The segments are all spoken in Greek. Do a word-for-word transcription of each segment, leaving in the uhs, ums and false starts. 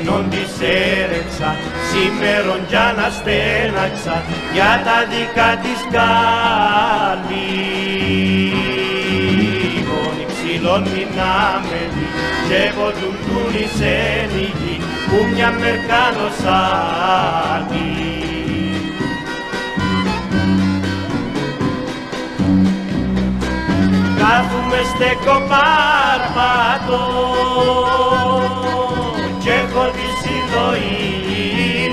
Ξένον της έρεξα, σήμερον κι αναστέναξα για τα δικά της κάλλη. Γόνοι ξύλων μηνάμενοι και ποτουντούν εις ένιγοι που μια μερκάνος άλλη. Κάθουμε στέκο πάρπατο κι έχω τη συλλογή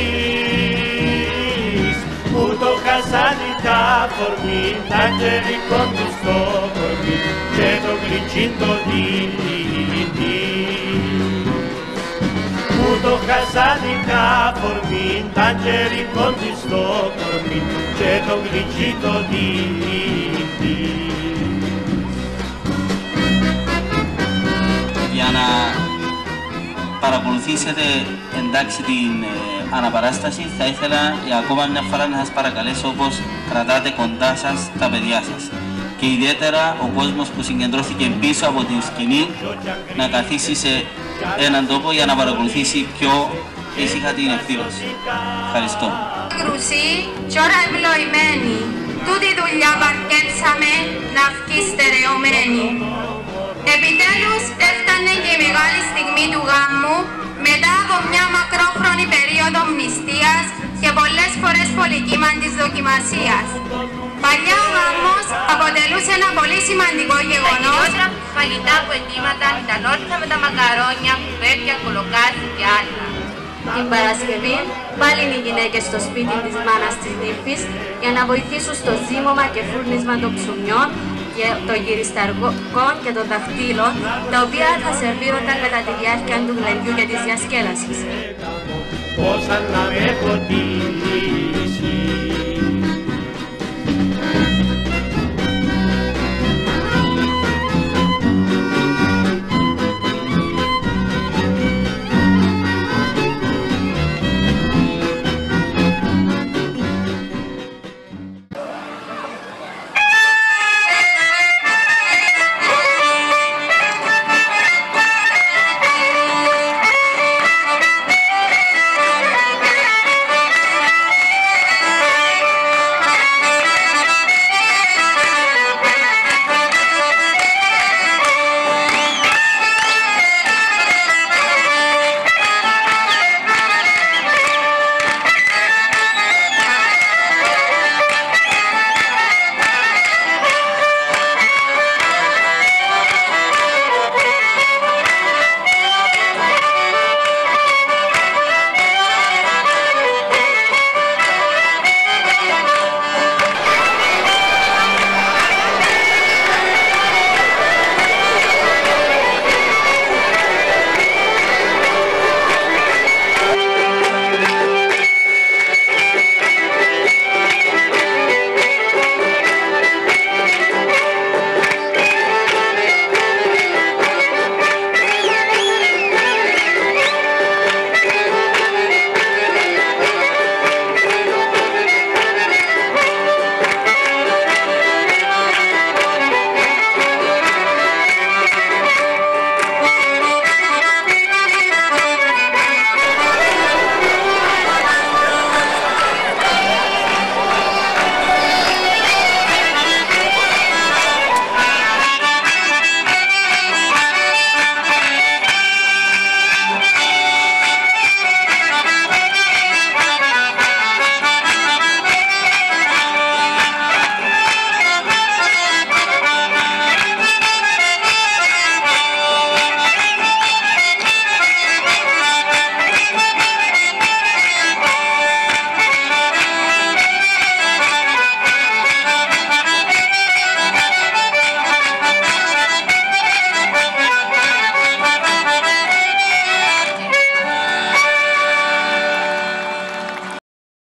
της που το χασάνι τα φορμή τα κερικών του στο κορμί και το γλυκίν το δίτη που το χασάνι τα φορμή τα κερικών του στο κορμί και το γλυκίν το δίτη. Για να παρακολουθήσετε εντάξει την ε, αναπαράσταση, θα ήθελα για ακόμα μια φορά να σας παρακαλέσω όπως κρατάτε κοντά σας τα παιδιά σας και ιδιαίτερα ο κόσμος που συγκεντρώθηκε πίσω από την σκηνή να καθίσει σε έναν τόπο για να παρακολουθήσει πιο ήσυχα την εκδήλωση. Ευχαριστώ. Κρουσί κι ώρα ευλογημένη, τούτη δουλειά βαρκέψαμε να βγει στερεωμένη. Επιτέλους έφτανε και η μεγάλη στιγμή του γάμου μετά από μια μακρόχρονη περίοδο μνηστείας και πολλές φορές πολυκύμαντης δοκιμασίας. Παλιά ο γάμος αποτελούσε ένα πολύ σημαντικό γεγονός. Τα κυριότερα φαγητά που ετοίματαν ήταν όρθα με τα μακαρόνια, κουβέρια, κολοκάρι και άλλα. Την Παρασκευή πάλι οι γυναίκες στο σπίτι της μάνας της νύφης για να βοηθήσουν στο ζύμωμα και φούρνισμα των ψουμιών, των γυρισταργών και των δαχτύλων, τα οποία θα σερβίρονταν κατά τη διάρκεια του γλεντιού και της διασκέλασης.